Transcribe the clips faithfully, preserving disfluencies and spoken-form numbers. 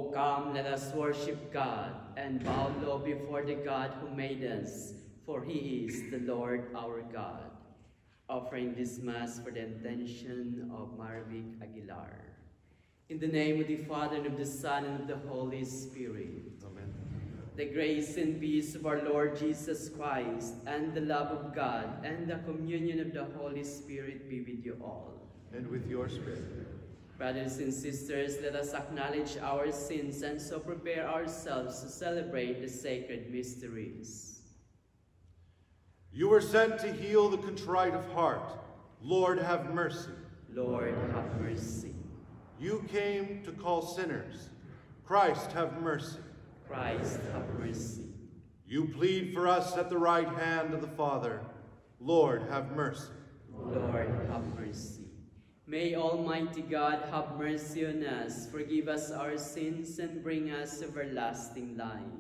Oh, come, let us worship God and bow low before the God who made us, for he is the Lord our God. Offering this Mass for the intention of Marvic Aguilar. In the name of the Father, and of the Son, and of the Holy Spirit. Amen. The grace and peace of our Lord Jesus Christ, and the love of God, and the communion of the Holy Spirit be with you all. And with your spirit. Brothers and sisters, let us acknowledge our sins and so prepare ourselves to celebrate the sacred mysteries. You were sent to heal the contrite of heart. Lord, have mercy. Lord, have mercy. You came to call sinners. Christ, have mercy. Christ, have mercy. You plead for us at the right hand of the Father. Lord, have mercy. Lord, have mercy. May Almighty God have mercy on us, forgive us our sins, and bring us everlasting life.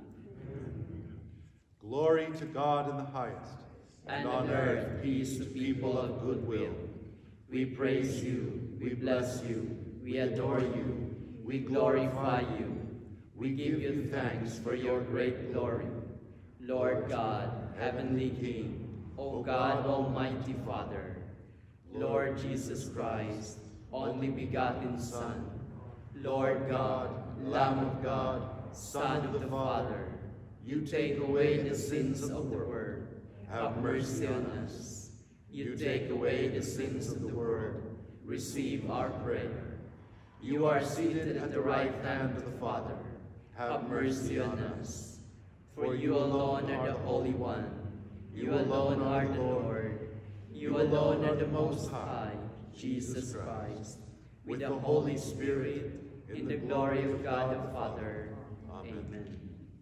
Glory to God in the highest, and on earth peace to people of good will. We praise you, we bless you, we adore you, we glorify you. We give you thanks for your great glory. Lord God, heavenly King, O God, Almighty Father, Lord Jesus Christ, only begotten Son, Lord God, Lamb of God, Son of the Father, you take away the sins of the world. Have mercy on us. You take away the sins of the world. Receive our prayer. You are seated at the right hand of the Father. Have mercy on us. For you alone are the Holy One. You alone are the Lord. You alone are the Most High, Jesus Christ, with the Holy Spirit, in the glory of God the Father. Amen.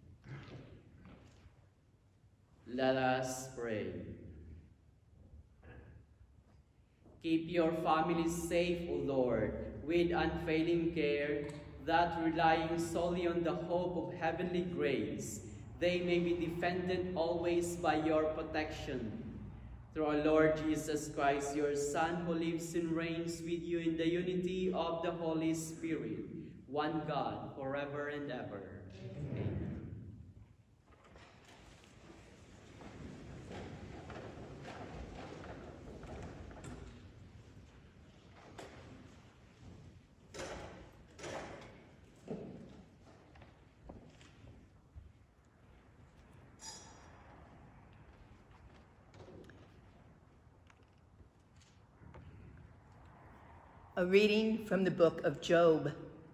Let us pray. Keep your families safe, O Lord, with unfailing care, that relying solely on the hope of heavenly grace, they may be defended always by your protection. Through our Lord Jesus Christ, your Son, who lives and reigns with you in the unity of the Holy Spirit, one God, forever and ever. Amen. A reading from the book of Job.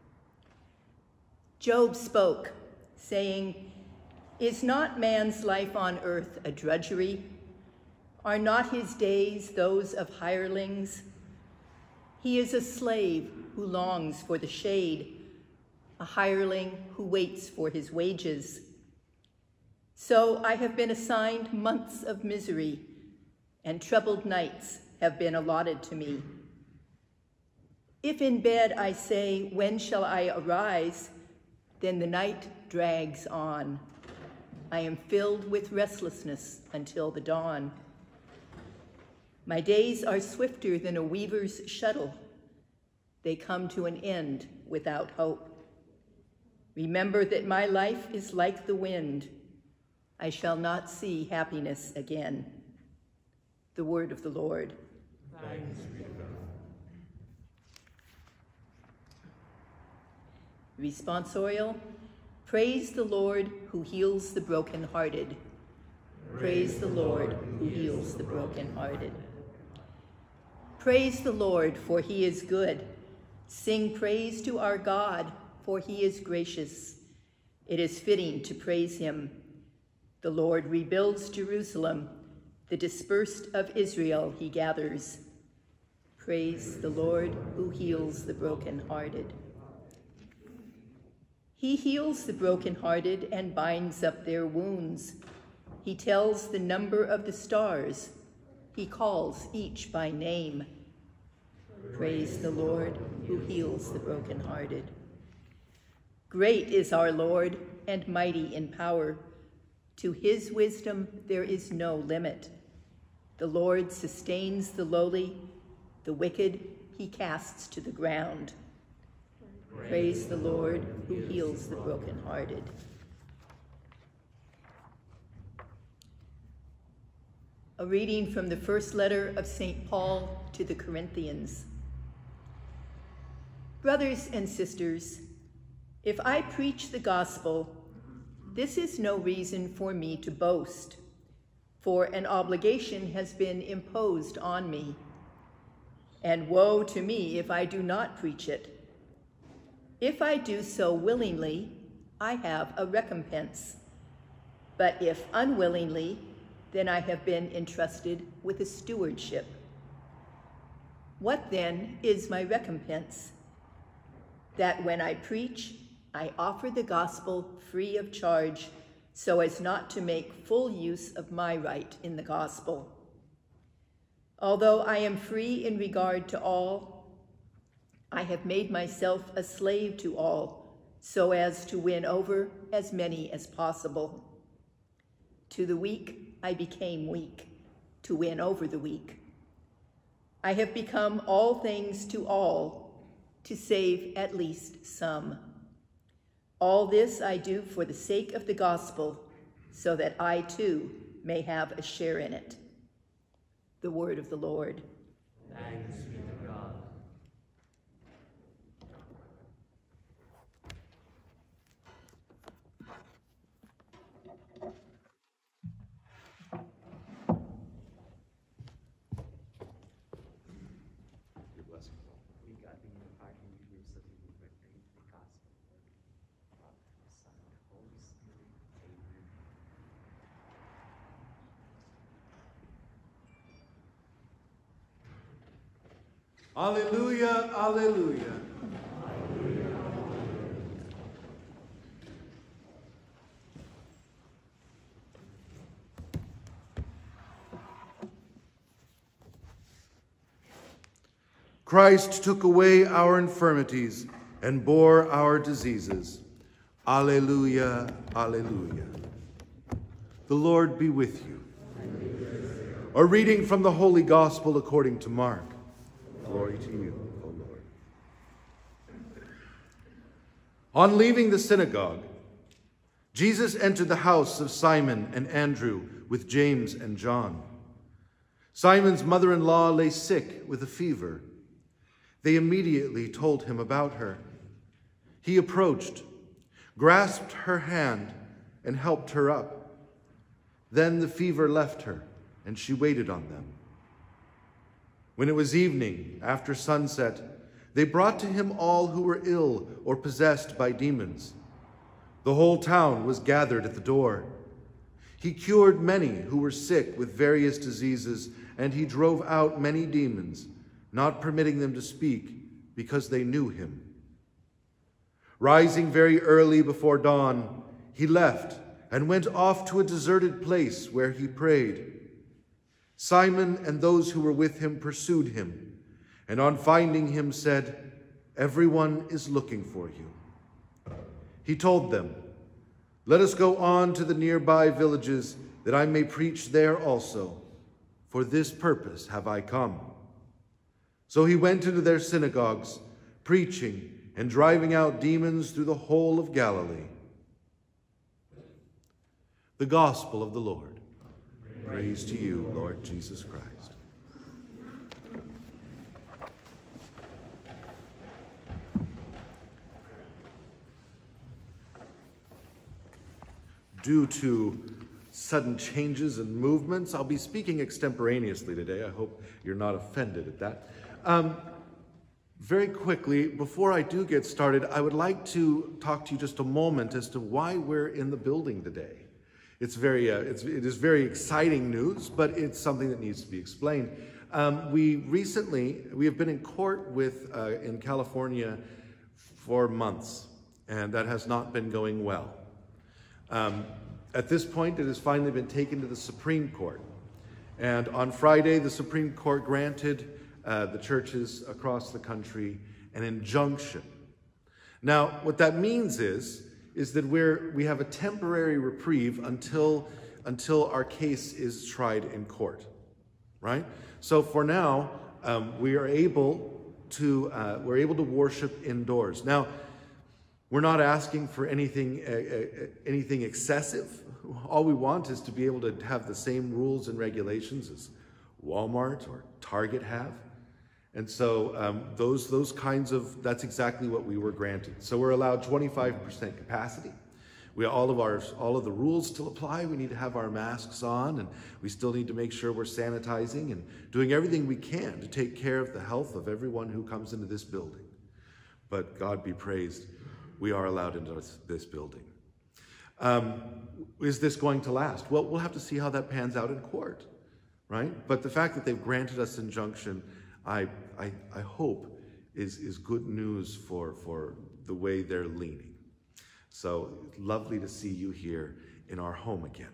Job spoke, saying, "Is not man's life on earth a drudgery? Are not his days those of hirelings? He is a slave who longs for the shade, a hireling who waits for his wages. So I have been assigned months of misery, and troubled nights have been allotted to me. If in bed I say, 'When shall I arise?' then the night drags on. I am filled with restlessness until the dawn. My days are swifter than a weaver's shuttle. They come to an end without hope. Remember that my life is like the wind. I shall not see happiness again." The word of the Lord. Thanks be to God. Responsorial. Praise the Lord who heals the brokenhearted. Praise the Lord who heals the brokenhearted. Praise the Lord, for he is good. Sing praise to our God, for he is gracious. It is fitting to praise him. The Lord rebuilds Jerusalem. The dispersed of Israel he gathers. Praise the Lord who heals the brokenhearted. He heals the brokenhearted and binds up their wounds. He tells the number of the stars. He calls each by name. Praise the Lord who heals the brokenhearted. Great is our Lord and mighty in power. To his wisdom there is no limit. The Lord sustains the lowly. The wicked he casts to the ground. Praise the Lord, who heals the brokenhearted. A reading from the first letter of Saint Paul to the Corinthians. Brothers and sisters, if I preach the gospel, this is no reason for me to boast, for an obligation has been imposed on me. And woe to me if I do not preach it. If I do so willingly, I have a recompense. But if unwillingly, then I have been entrusted with a stewardship. What then is my recompense? That when I preach, I offer the gospel free of charge, so as not to make full use of my right in the gospel. Although I am free in regard to all, I have made myself a slave to all, so as to win over as many as possible. To the weak, I became weak, to win over the weak. I have become all things to all, to save at least some. All this I do for the sake of the gospel, so that I too may have a share in it. The word of the Lord. Thanks be to God. Your blessing. We got in your heart and you use that we proclaim the gospel. Father, Son, Holy Spirit. Amen. Alleluia, alleluia. Christ took away our infirmities and bore our diseases. Alleluia, alleluia. The Lord be with you. A reading from the Holy Gospel according to Mark. Glory to you, O Lord. On leaving the synagogue, Jesus entered the house of Simon and Andrew with James and John. Simon's mother-in-law lay sick with a fever. They immediately told him about her. He approached, grasped her hand, and helped her up. Then the fever left her, and she waited on them. When it was evening, after sunset, they brought to him all who were ill or possessed by demons. The whole town was gathered at the door. He cured many who were sick with various diseases, and he drove out many demons, not permitting them to speak, because they knew him. Rising very early before dawn, he left and went off to a deserted place where he prayed. Simon and those who were with him pursued him, and on finding him said, "Everyone is looking for you." He told them, "Let us go on to the nearby villages, that I may preach there also. For this purpose have I come." So he went into their synagogues, preaching and driving out demons through the whole of Galilee. The Gospel of the Lord. Praise to you, Lord Jesus Christ. Due to sudden changes and movements, I'll be speaking extemporaneously today. I hope you're not offended at that. Um, very quickly, before I do get started, I would like to talk to you just a moment as to why we're in the building today. It's very, uh, it's, it is very exciting news, but it's something that needs to be explained. Um, we recently, we have been in court with, uh, in California for months, and that has not been going well. Um, at this point, it has finally been taken to the Supreme Court. And on Friday, the Supreme Court granted uh, the churches across the country an injunction. Now, what that means is, is that we're, we have a temporary reprieve until, until our case is tried in court, right? So for now, um, we are able to, uh, we're able to worship indoors. Now, We're not asking for anything, uh, uh, anything excessive. All we want is to be able to have the same rules and regulations as Walmart or Target have. And so um, those, those kinds of, that's exactly what we were granted. So we're allowed twenty-five percent capacity. We, all of our, all of the rules still apply. We need to have our masks on, and we still need to make sure we're sanitizing and doing everything we can to take care of the health of everyone who comes into this building. But God be praised, we are allowed into this building. Um, is this going to last? Well, we'll have to see how that pans out in court, right? But the fact that they've granted us injunction, I, I, I hope, is, is good news for, for the way they're leaning. So lovely to see you here in our home again.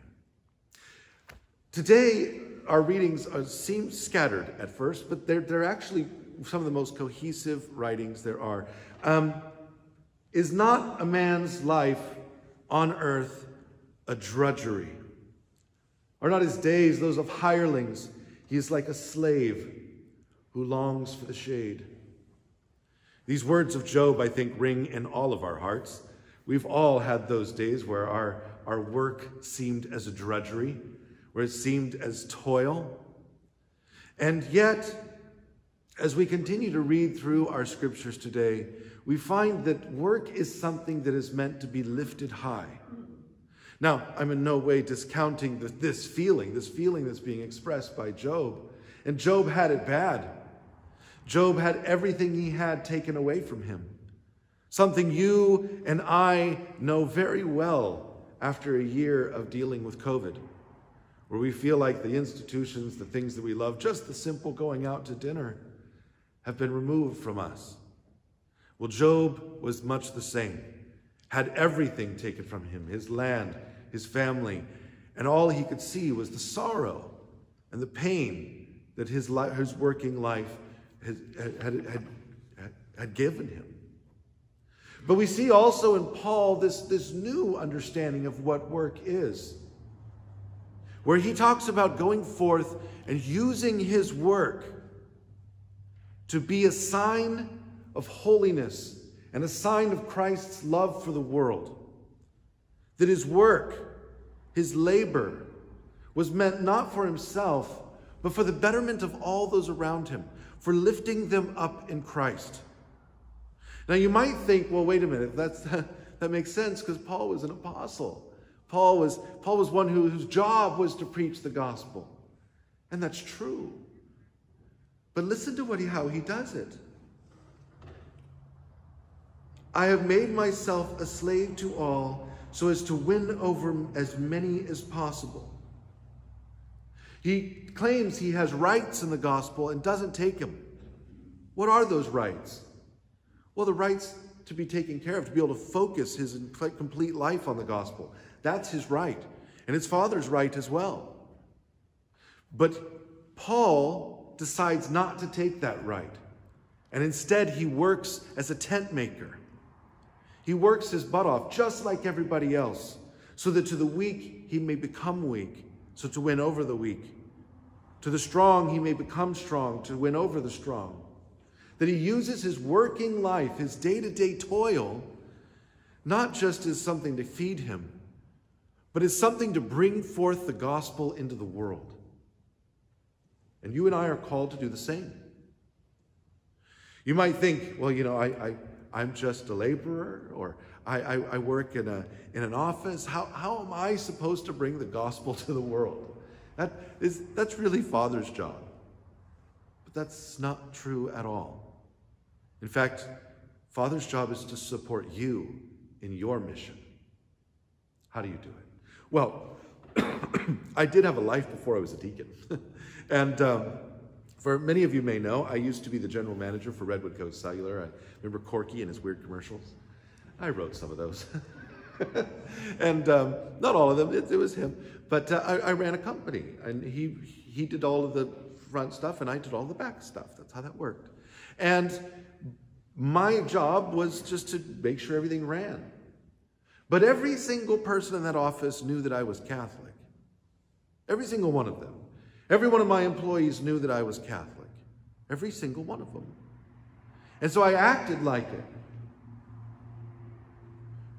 Today, our readings are, seem scattered at first, but they're, they're actually some of the most cohesive writings there are. Um, is not a man's life on earth a drudgery? Are not his days those of hirelings? He is like a slave who longs for the shade. These words of Job, I think, ring in all of our hearts. We've all had those days where our, our work seemed as a drudgery, where it seemed as toil. And yet, as we continue to read through our scriptures today, we find that work is something that is meant to be lifted high. Now, I'm in no way discounting the, this feeling, this feeling that's being expressed by Job. And Job had it bad. Job had everything he had taken away from him. Something you and I know very well after a year of dealing with COVID, where we feel like the institutions, the things that we love, just the simple going out to dinner, have been removed from us. Well, Job was much the same, had everything taken from him, his land, his family, and all he could see was the sorrow and the pain that his, li- his working life had, had, had, had given him. But we see also in Paul this, this new understanding of what work is, where he talks about going forth and using his work to be a sign of holiness and a sign of Christ's love for the world. That his work, his labor, was meant not for himself, but for the betterment of all those around him, for lifting them up in Christ. Now you might think, well, wait a minute, that's, that makes sense because Paul was an apostle. Paul was, Paul was one who, whose job was to preach the gospel. And that's true. But listen to what he, how he does it. I have made myself a slave to all so as to win over as many as possible. He claims he has rights in the gospel and doesn't take them. What are those rights? Well, the rights to be taken care of, to be able to focus his complete life on the gospel. That's his right, and his father's right as well. But Paul decides not to take that right, and instead he works as a tent maker. He works his butt off, just like everybody else, so that to the weak he may become weak, so to win over the weak. To the strong he may become strong, to win over the strong. That he uses his working life, his day-to-day toil, not just as something to feed him, but as something to bring forth the gospel into the world. And you and I are called to do the same. You might think, well, you know, I, I, I'm just a laborer, or I, I, I work in, a, in an office. How, how am I supposed to bring the gospel to the world? That is, that's really Father's job. But that's not true at all. In fact, Father's job is to support you in your mission. How do you do it? Well, I did have a life before I was a deacon. and um, for many of you may know, I used to be the general manager for Redwood Coast Cellular. I remember Corky and his weird commercials. I wrote some of those. and um, not all of them, it, it was him. But uh, I, I ran a company, and he, he did all of the front stuff, and I did all the back stuff. That's how that worked. And my job was just to make sure everything ran. But every single person in that office knew that I was Catholic. Every single one of them. Every one of my employees knew that I was Catholic. Every single one of them. And so I acted like it.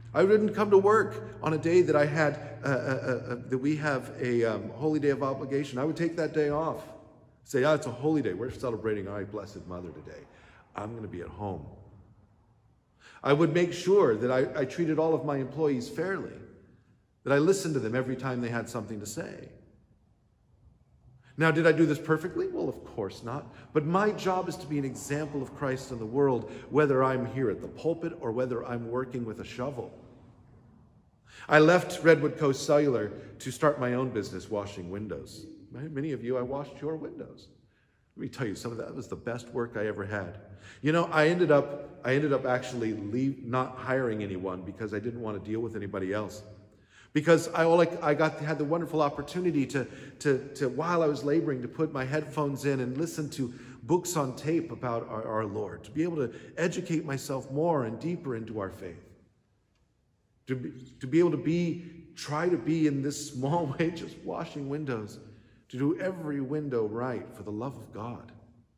I didn't come to work on a day that I had, uh, uh, uh, that we have a um, holy day of obligation. I would take that day off. Say, oh, it's a holy day. We're celebrating our Blessed Mother today. I'm going to be at home. I would make sure that I, I treated all of my employees fairly, that I listened to them every time they had something to say. Now, did I do this perfectly? Well, of course not. But my job is to be an example of Christ in the world, whether I'm here at the pulpit or whether I'm working with a shovel. I left Redwood Coast Cellular to start my own business washing windows. Many of you, I washed your windows. Let me tell you, some of that was the best work I ever had. You know, I ended up, I ended up actually leave, not hiring anyone because I didn't want to deal with anybody else. Because I, like, I got had the wonderful opportunity to, to, to, while I was laboring, to put my headphones in and listen to books on tape about our, our Lord, to be able to educate myself more and deeper into our faith. To be, to be able to be, try to be in this small way, just washing windows, to do every window right for the love of God.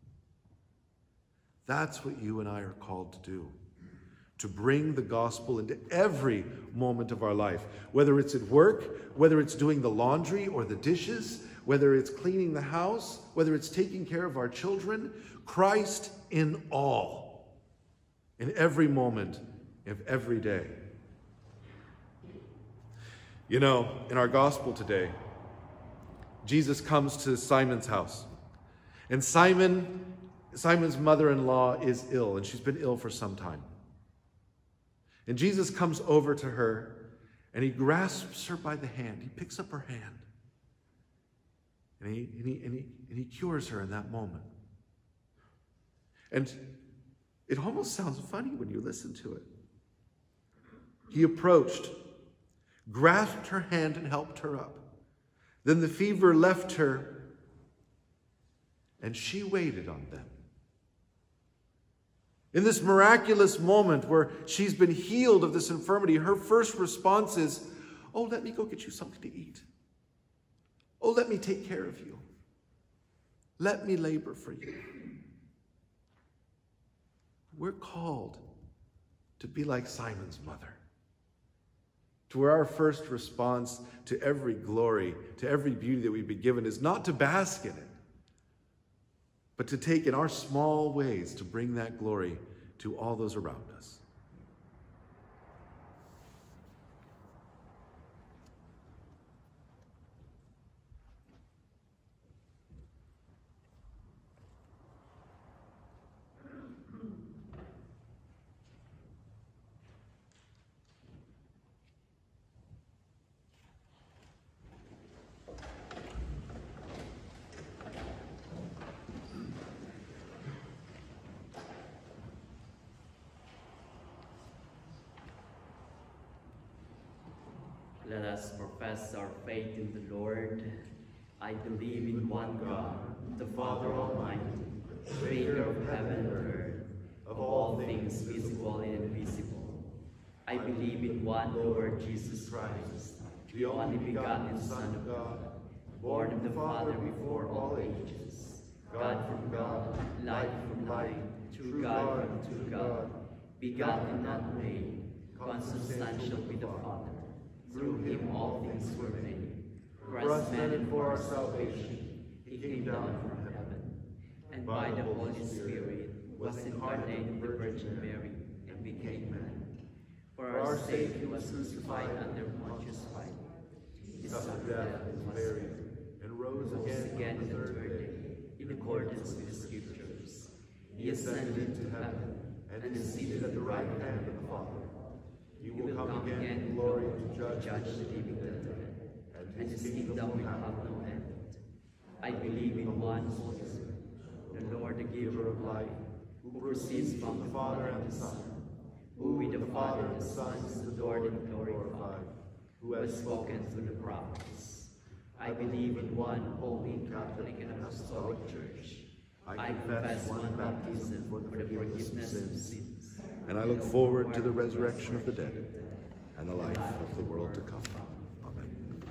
That's what you and I are called to do. To bring the gospel into every moment of our life, whether it's at work, whether it's doing the laundry or the dishes, whether it's cleaning the house, whether it's taking care of our children, Christ in all, in every moment of every day. You know, in our gospel today, Jesus comes to Simon's house, and Simon, Simon's mother-in-law is ill, and she's been ill for some time. And Jesus comes over to her, and he grasps her by the hand. He picks up her hand, and he, and he, and he, and he cures her in that moment. And it almost sounds funny when you listen to it. He approached, grasped her hand, and helped her up. Then the fever left her, and she waited on them. In this miraculous moment where she's been healed of this infirmity, her first response is, oh, let me go get you something to eat. Oh, let me take care of you. Let me labor for you. We're called to be like Simon's mother, to where our first response to every glory, to every beauty that we've been given is not to bask in it, but to take in our small ways to bring that glory to all those around us. Let us profess our faith in the Lord. I believe in one God, the Father Almighty, creator of heaven and earth, of all things visible and invisible. I believe in one Lord Jesus Christ, the only begotten Son of God, born of the Father before all ages, God from God, light from light, true God from true God, begotten, not made, consubstantial with the Father. Through him all things were made. For us men and for our salvation, he came down from heaven, and by the Holy Spirit was incarnate of the Virgin Mary and became man. For our sake he was crucified under Pontius Pilate. He suffered death and was buried, and rose again on the third day, in accordance with the Scriptures. He ascended into heaven, and is seated at the right hand of the Father. He will come again in glory to judge the living and the dead, and his kingdom will have no end. I believe in one Holy Spirit, the Lord, the giver of life, who proceeds from the Father and the Son, who with the Father and the Son is adored and glorified, who has spoken through the prophets. I believe in one holy Catholic and Apostolic Church. I confess one baptism for the forgiveness of sins. And I look forward to the resurrection of the dead and the life of the world to come. Amen.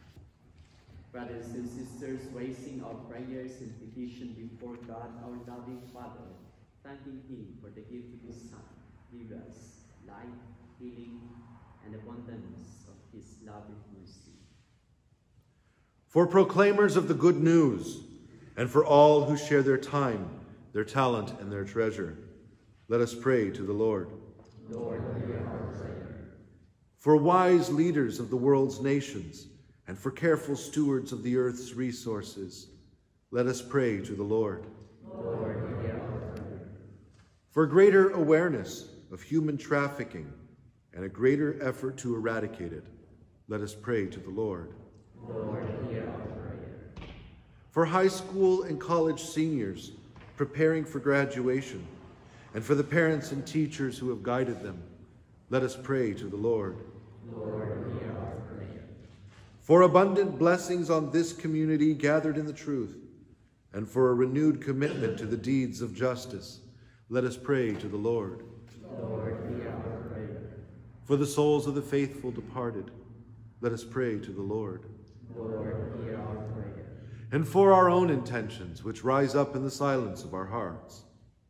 Brothers and sisters, raising our prayers and petition before God, our loving Father, thanking him for the gift of his Son, give us life, healing, and abundance of his loving mercy. For proclaimers of the good news, and for all who share their time, their talent, and their treasure, let us pray to the Lord. Lord, hear our prayer. For wise leaders of the world's nations, and for careful stewards of the earth's resources, let us pray to the Lord. Lord, hear our prayer. For greater awareness of human trafficking and a greater effort to eradicate it, let us pray to the Lord. Lord, hear our prayer. For high school and college seniors preparing for graduation, and for the parents and teachers who have guided them, let us pray to the Lord. Lord, hear our prayer. For abundant blessings on this community gathered in the truth, and for a renewed commitment to the deeds of justice, let us pray to the Lord. Lord, hear our prayer. For the souls of the faithful departed, let us pray to the Lord. Lord, hear our prayer. And for our own intentions, which rise up in the silence of our hearts,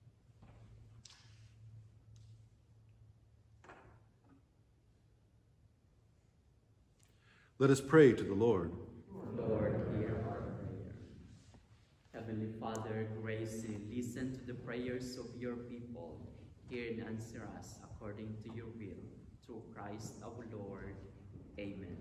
let us pray to the Lord. Lord, hear our prayer. Heavenly Father, graciously listen to the prayers of your people. Hear and answer us according to your will. Through Christ our Lord. Amen.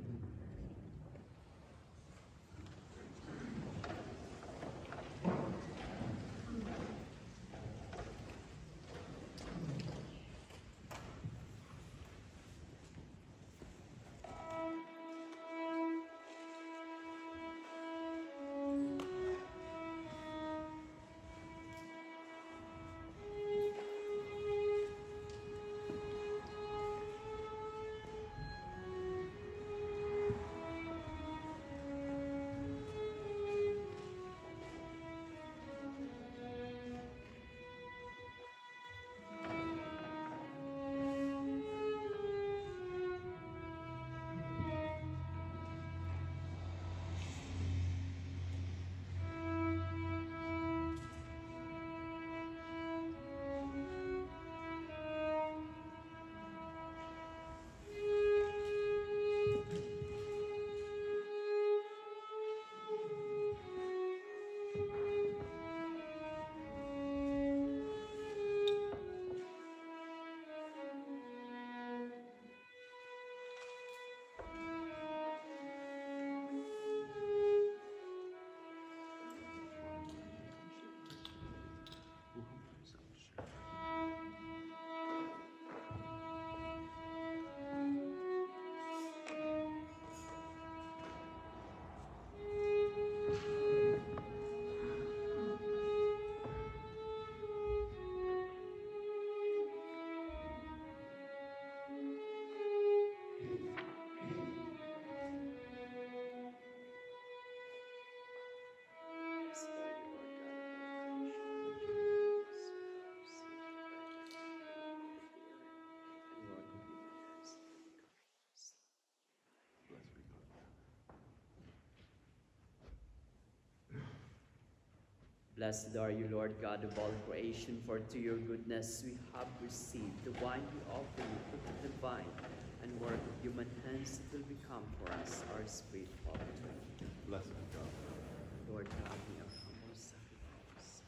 Blessed are you, Lord God of all creation, for to your goodness we have received the wine we offer you, fruit of the vine, and work of human hands that will become for us our spiritual drink. Blessed be God. Lord God, we are humble sacrifice.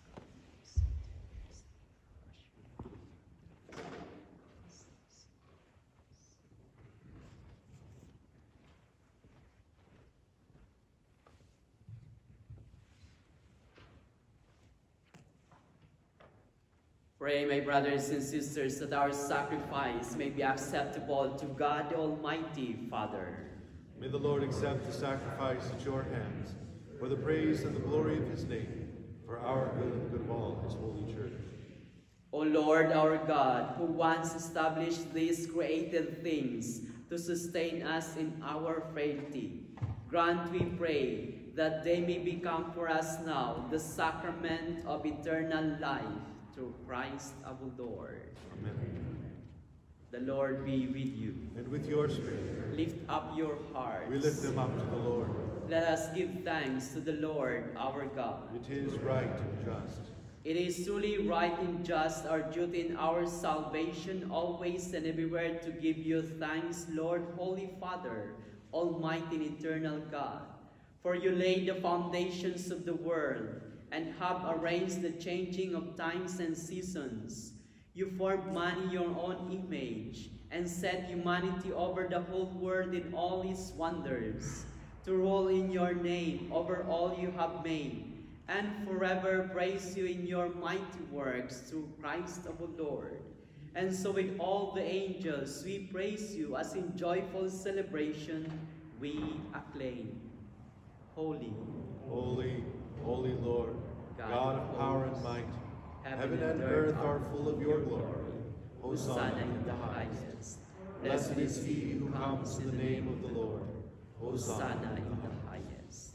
Pray, my brothers and sisters, that our sacrifice may be acceptable to God the Almighty Father. May the Lord accept the sacrifice at your hands, for the praise and the glory of his name, for our good and the good of all his holy church. O Lord our God, who once established these created things to sustain us in our frailty, grant, we pray, that they may become for us now the sacrament of eternal life, through Christ our Lord. Amen. The Lord be with you. And with your spirit. Lift up your hearts. We lift them up to the Lord. Let us give thanks to the Lord our God. It is right and just. It is truly right and just, our duty in our salvation, always and everywhere to give you thanks, Lord, Holy Father, Almighty and eternal God. For you laid the foundations of the world and have arranged the changing of times and seasons. You formed man in your own image and set humanity over the whole world in all its wonders, to rule in your name over all you have made, and forever praise you in your mighty works through Christ our Lord. And so with all the angels we praise you, as in joyful celebration we acclaim. Holy, Holy, holy Lord, God, God of power and might, heaven and earth are full of your glory. Hosanna in the highest. Blessed is he who comes in the name of the Lord. Hosanna in the highest.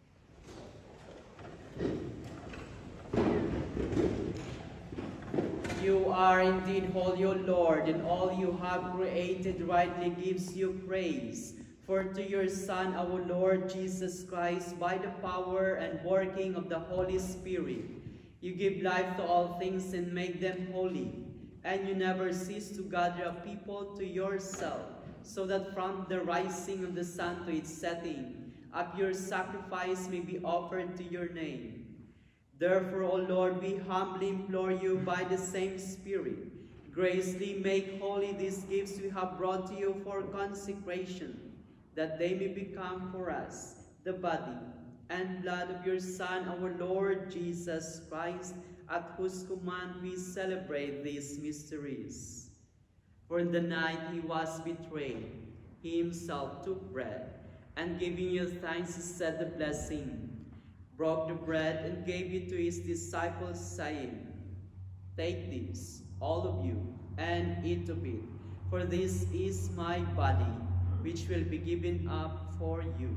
You are indeed holy, O Lord, and all you have created rightly gives you praise. For to your Son, our Lord Jesus Christ, by the power and working of the Holy Spirit, you give life to all things and make them holy. And you never cease to gather a people to yourself, so that from the rising of the sun to its setting, a pure sacrifice may be offered to your name. Therefore, O Lord, we humbly implore you by the same Spirit, graciously make holy these gifts we have brought to you for consecration, that they may become for us the body and blood of your Son, our Lord Jesus Christ, at whose command we celebrate these mysteries. For in the night he was betrayed, he himself took bread, and giving you thanks, he said the blessing, broke the bread, and gave it to his disciples, saying, "Take this, all of you, and eat of it, for this is my body, which will be given up for you."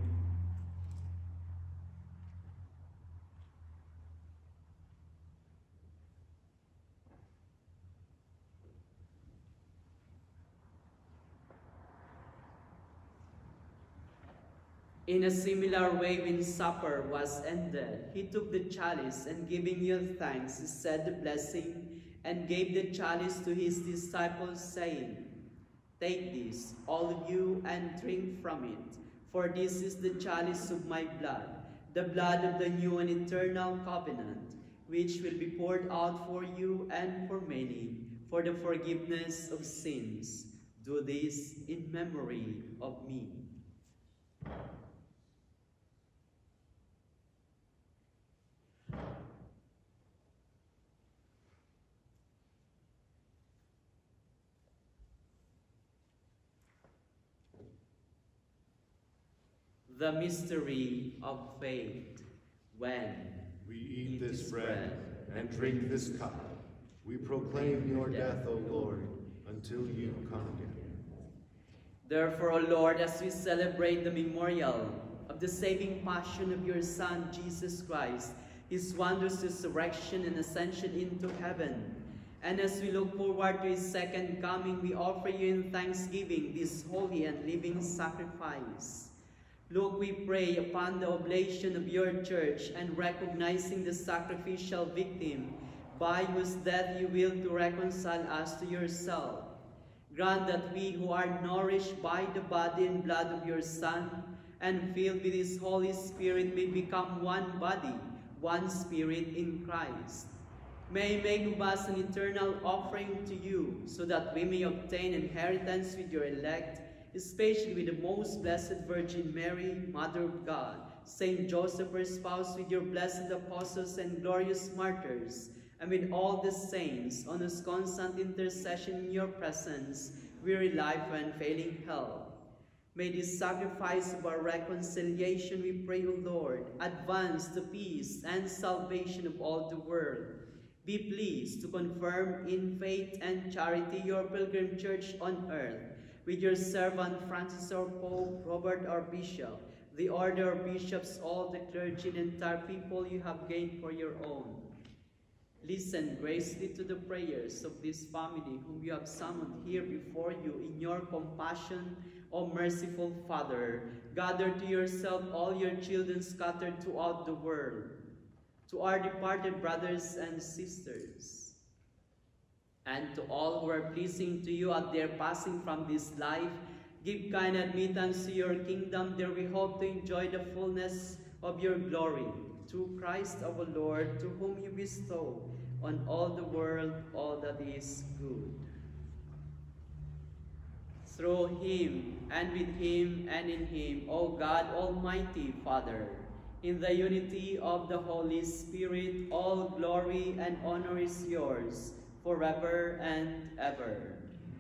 In a similar way, when supper was ended, he took the chalice, and giving you thanks, he said the blessing, and gave the chalice to his disciples, saying, "Take this, all of you, and drink from it, for this is the chalice of my blood, the blood of the new and eternal covenant, which will be poured out for you and for many, for the forgiveness of sins. Do this in memory of me." The mystery of faith. When we eat this bread and drink this cup, we proclaim your death, O Lord, until you come again. Therefore, O Lord, as we celebrate the memorial of the saving passion of your Son, Jesus Christ, his wondrous resurrection and ascension into heaven, and as we look forward to his second coming, we offer you in thanksgiving this holy and living sacrifice. Look, we pray, upon the oblation of your church, and recognizing the sacrificial victim by whose death you will to reconcile us to yourself. Grant that we who are nourished by the body and blood of your Son and filled with his Holy Spirit may become one body, one spirit in Christ. May he make of us an eternal offering to you, so that we may obtain inheritance with your elect, especially with the most blessed Virgin Mary, Mother of God, Saint Joseph, her spouse, with your blessed apostles and glorious martyrs, and with all the saints, on whose constant intercession in your presence we rely for unfailing help. May this sacrifice of our reconciliation, we pray, O Lord, advance the peace and salvation of all the world. Be pleased to confirm in faith and charity your pilgrim church on earth, with your servant Francis our Pope, Robert our Bishop, the order of bishops, all the clergy and entire people you have gained for your own. Listen graciously to the prayers of this family whom you have summoned here before you in your compassion, O merciful Father. Gather to yourself all your children scattered throughout the world. to our departed brothers and sisters, and to all who are pleasing to you at their passing from this life, give kind admittance to your kingdom. There we hope to enjoy the fullness of your glory, through Christ our Lord, to whom you bestow on all the world all that is good. Through him, and with him, and in him, O God, Almighty Father, in the unity of the Holy Spirit, all glory and honor is yours, forever and ever.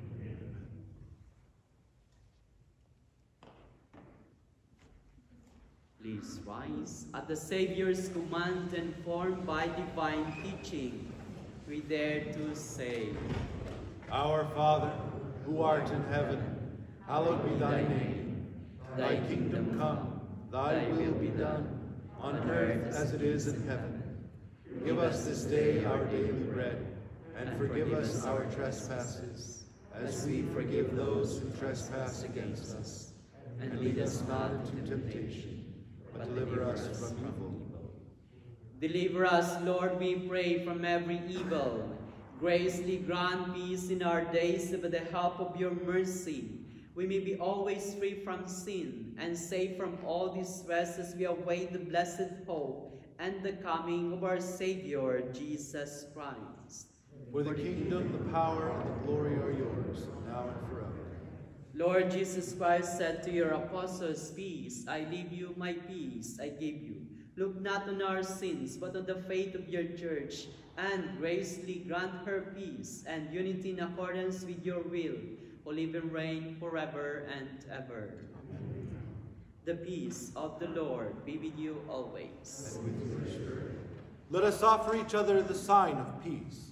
Please rise. At the Savior's command and formed by divine teaching, we dare to say, Our Father, who art in heaven, hallowed be thy name. Thy kingdom come, thy will be done, on earth as it is in heaven. Give us this day our daily bread, and forgive us our trespasses, as we forgive those who trespass against us. And lead us not into temptation, but deliver us from evil. Deliver us, Lord, we pray, from every evil. Graciously grant peace in our days, by the help of your mercy. We may be always free from sin, and safe from all distress as we await the blessed hope and the coming of our Savior, Jesus Christ. For the kingdom, the power, and the glory are yours, now and forever. Lord Jesus Christ said to your apostles, Peace, I leave you, my peace I give you. Look not on our sins, but on the faith of your church, and graciously grant her peace and unity in accordance with your will, who live and reign forever and ever. Amen. The peace of the Lord be with you always. And with your spirit. Let us offer each other the sign of peace.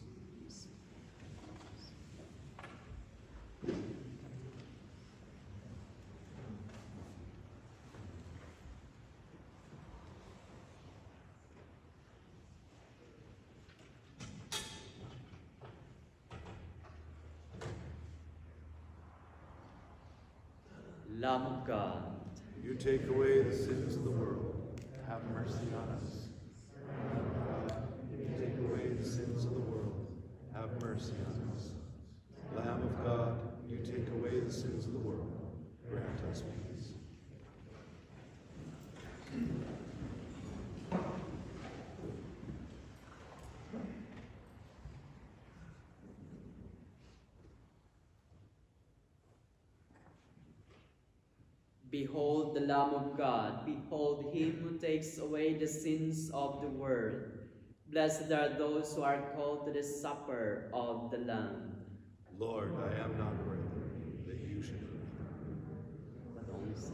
Lamb of God, you take away the sins of the world. Have mercy on us. Lamb of God, you take away the sins of the world. Have mercy on us. Lamb of God, you take away the sins of the world. Grant us peace. Behold the Lamb of God, behold him who takes away the sins of the world. Blessed are those who are called to the supper of the Lamb. Lord, I am not worthy that you should be. But only say,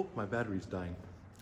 Oh, my battery's dying.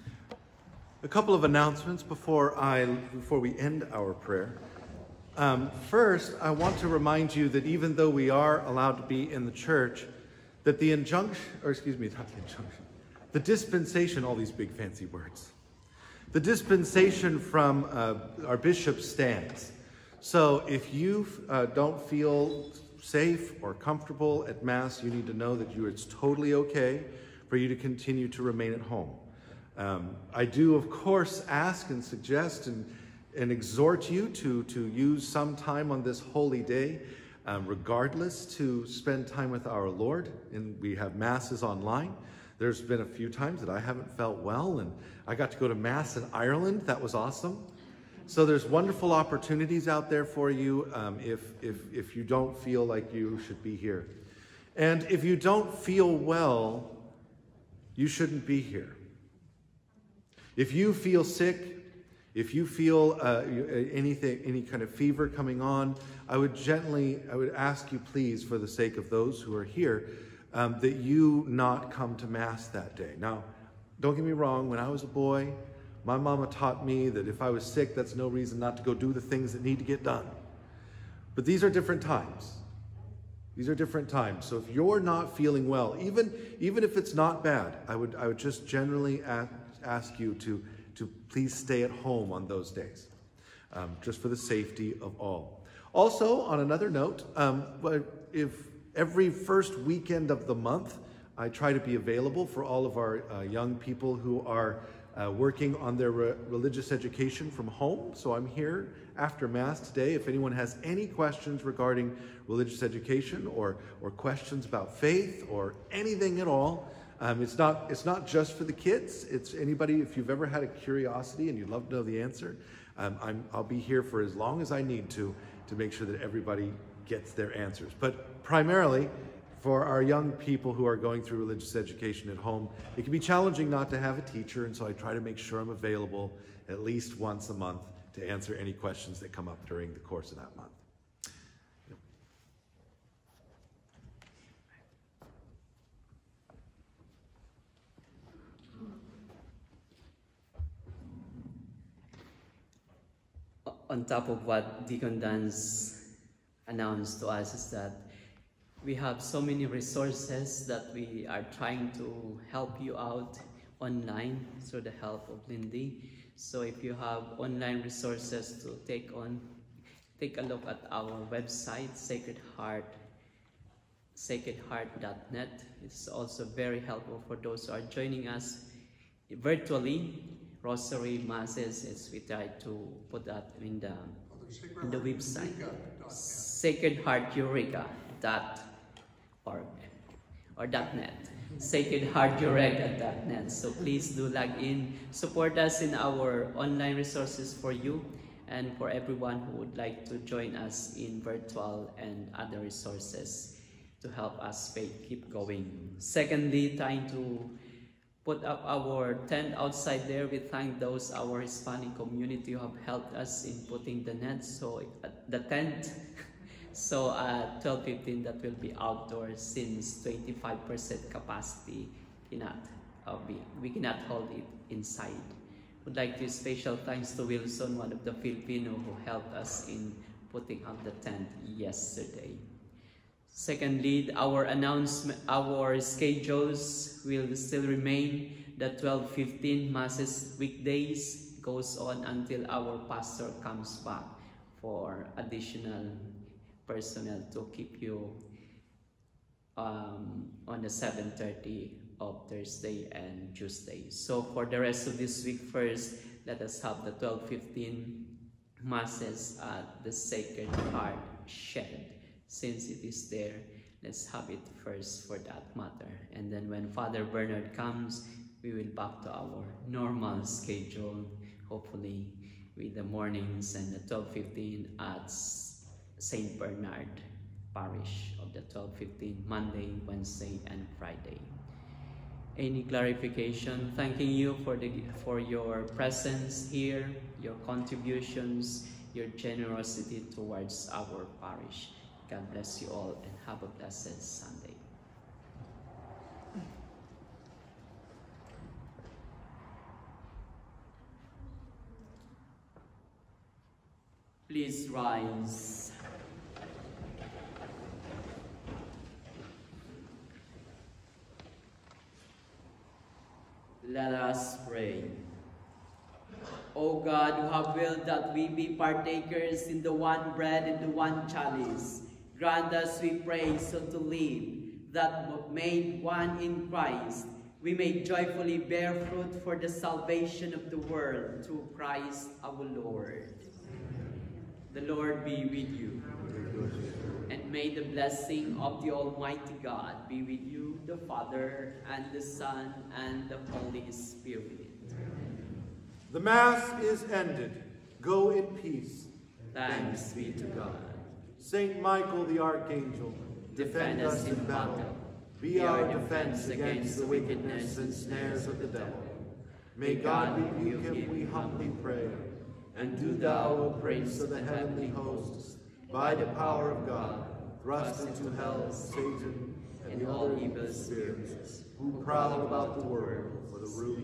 A couple of announcements before I before we end our prayer. Um, first, I want to remind you that even though we are allowed to be in the church, that the injunction, or excuse me, not the injunction, the dispensation, all these big fancy words, the dispensation from uh, our bishop stands. So if you uh, don't feel safe or comfortable at Mass, you need to know that you it's totally okay for you to continue to remain at home. Um, I do, of course, ask and suggest and, and exhort you to, to use some time on this holy day, um, regardless, to spend time with our Lord. And we have Masses online. There's been a few times that I haven't felt well, and I got to go to Mass in Ireland. That was awesome. So there's wonderful opportunities out there for you um, if, if, if you don't feel like you should be here. And if you don't feel well, you shouldn't be here. If you feel sick, if you feel uh, anything, any kind of fever coming on, I would gently, I would ask you please, for the sake of those who are here, um, that you not come to Mass that day. Now, don't get me wrong, when I was a boy, my mama taught me that if I was sick, that's no reason not to go do the things that need to get done. But these are different times. These are different times. So if you're not feeling well, even, even if it's not bad, I would, I would just generally ask, ask you to, to please stay at home on those days, um, just for the safety of all. Also, on another note, um, if every first weekend of the month, I try to be available for all of our uh, young people who are uh, working on their re religious education from home. So I'm here after Mass today. If anyone has any questions regarding religious education or, or questions about faith or anything at all, um, it's not, it's not just for the kids. It's anybody, if you've ever had a curiosity and you'd love to know the answer, um, I'm, I'll be here for as long as I need to, to make sure that everybody gets their answers. But primarily, for our young people who are going through religious education at home, it can be challenging not to have a teacher, and so I try to make sure I'm available at least once a month to answer any questions that come up during the course of that month. On top of what Deacon Dan's announced to us is that we have so many resources that we are trying to help you out online through the help of Lindy. So if you have online resources to take on, take a look at our website, Sacred Heart, sacred heart dot net. It's also very helpful for those who are joining us virtually. Rosary Masses, as we try to put that in the, in the website. Sacred Heart Eureka dot org or .net. Sacred Heart Eureka dot net. So please do log in. Support us in our online resources for you and for everyone who would like to join us in virtual and other resources to help us faith keep going. Secondly, trying to put up our tent outside there. We thank those, our Hispanic community, who have helped us in putting the net, so uh, the tent. So at twelve fifteen, that will be outdoors, since twenty-five percent capacity cannot uh, be, we cannot hold it inside. Would like to give special thanks to Wilson, one of the Filipino who helped us in putting up the tent yesterday. Secondly, our announcement, our schedules will still remain. The twelve fifteen Masses weekdays goes on until our pastor comes back for additional personnel to keep you um, on the seven thirty of Thursday and Tuesday. So for the rest of this week, first, let us have the twelve fifteen Masses at the Sacred Heart Shed. Since it is there, let's have it first for that matter. And then when Father Bernard comes, we will back to our normal schedule, hopefully with the mornings and the twelve fifteen at Saint Bernard Parish of the twelve fifteen, Monday, Wednesday, and Friday. Any clarification? Thanking you for, the, for your presence here, your contributions, your generosity towards our parish. God bless you all and have a blessed Sunday. Please rise. Let us pray. O God, who have willed that we be partakers in the one bread and the one chalice, grant us, we pray, so to live, that made one in Christ, we may joyfully bear fruit for the salvation of the world, through Christ our Lord. The Lord be with you. And may the blessing of the Almighty God be with you, the Father, and the Son, and the Holy Spirit. The Mass is ended. Go in peace. Thanks be to God. Saint Michael the Archangel, Defend us in battle. be our defense against the wickedness and snares of the devil. May God rebuke him, we humbly pray. And do thou, O Prince of the heavenly hosts, by the power of God, thrust into hell Satan and the other evil spirits who prowl about the world for the ruin